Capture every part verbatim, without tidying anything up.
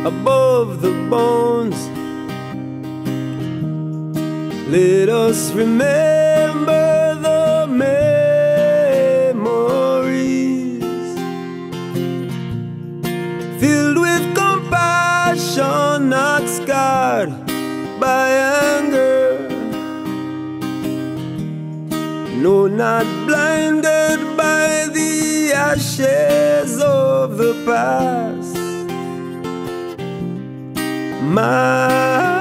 above the bones. Let us remember the memories, filled with compassion, not scarred by anger. No, not blinded by the ashes of the past. My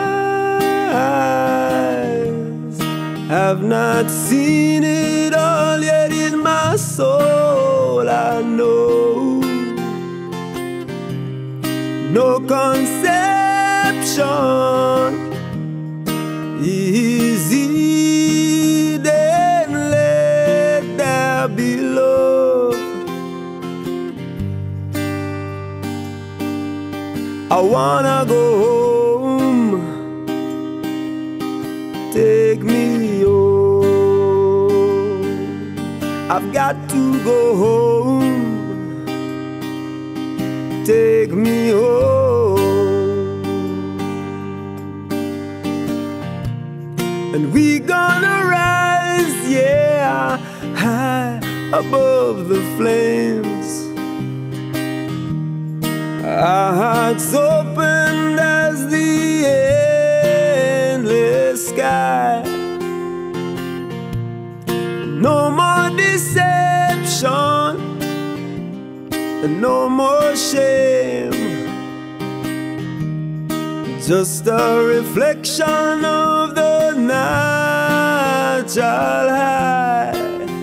eyes have not seen it all yet. In my soul I know no conception is hidden. Let there be love. I wanna go home. Take me home. I've got to go home. Take me home. And we gonna rise, yeah, high above the flames. Our hearts open as the endless sky. No more deception and no more shame. Just a reflection of the natural high.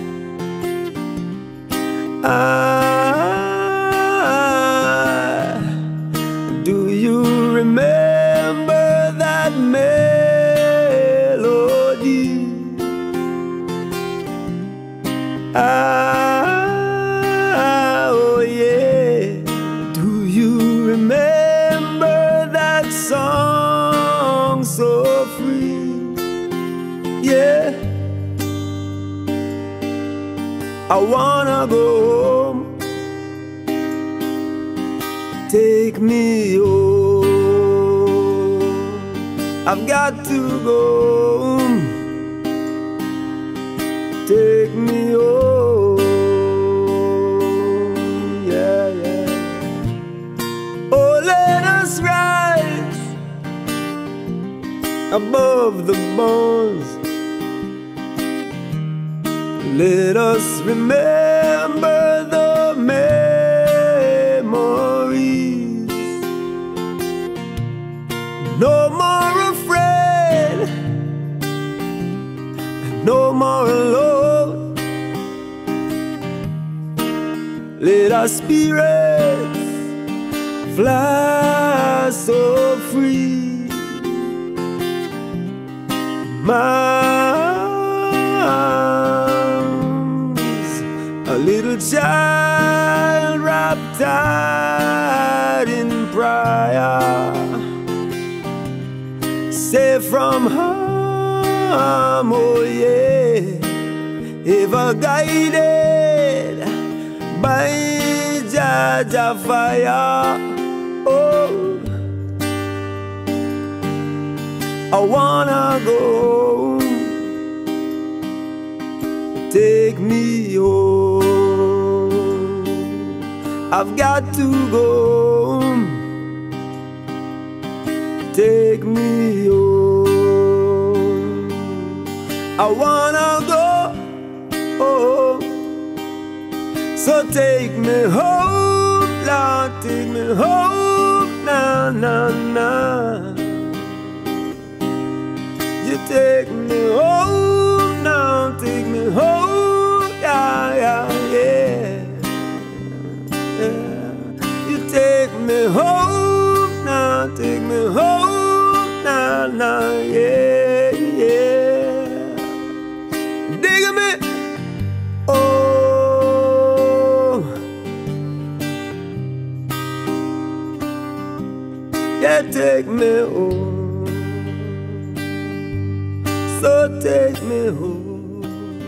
Ah, do you remember that melody? Ah, oh yeah. Do you remember that song so free? Yeah. I wanna go home. Take me home. I've got to go home. Take me home. Yeah, yeah. Oh, let us rise above the bones. Let us remember the memories. No more afraid, no more alone. Let our spirits fly so free. My arms, a little child wrapped tight in prayer, safe from harm, oh yeah, ever guided by Jaja fire. Oh, I wanna go home. Take me home. I've got to go home. Take me home. I wanna go home. So take me home, Lord, take me home, nah, nah, nah. You take me home now, take me home, yeah, yeah, yeah, yeah. You take me home now, take me home, nah, nah, yeah, yeah. Dig me, oh, yeah, take me home. So take me home.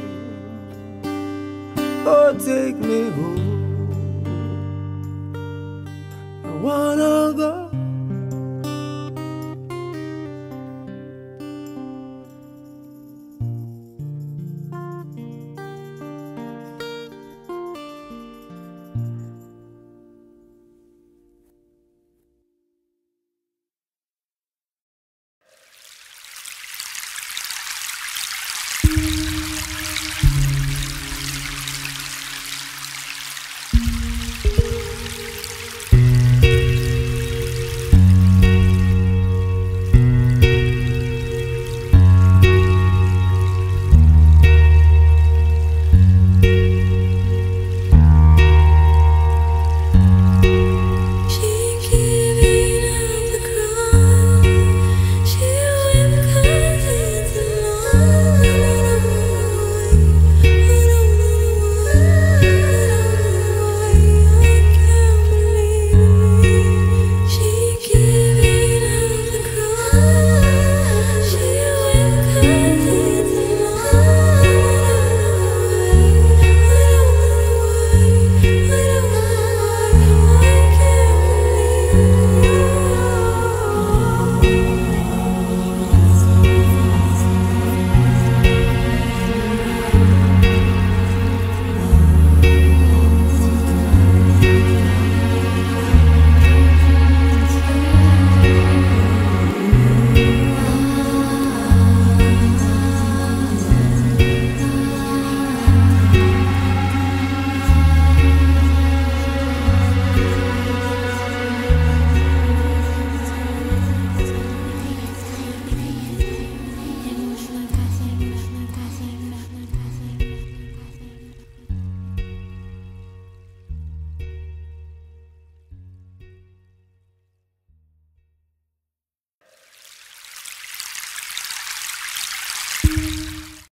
Oh, take me home. I wanna go.